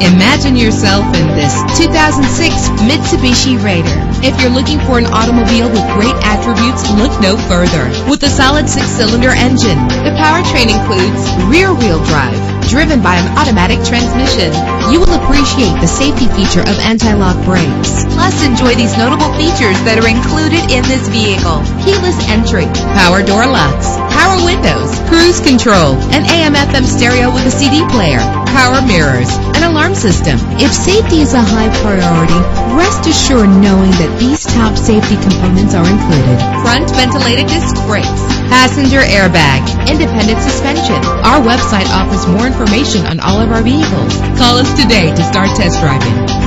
Imagine yourself in this 2006 Mitsubishi Raider. If you're looking for an automobile with great attributes, look no further. With a solid 6-cylinder engine, the powertrain includes rear-wheel drive, driven by an automatic transmission. You will appreciate the safety feature of anti-lock brakes. Plus, enjoy these notable features that are included in this vehicle: keyless entry, power door locks, power windows, cruise control, an AM/FM stereo with a CD player, power mirrors, an alarm system. If safety is a high priority, rest assured knowing that these top safety components are included: front ventilated disc brakes, passenger airbag, independent suspension. Our website offers more information on all of our vehicles. Call us today to start test driving.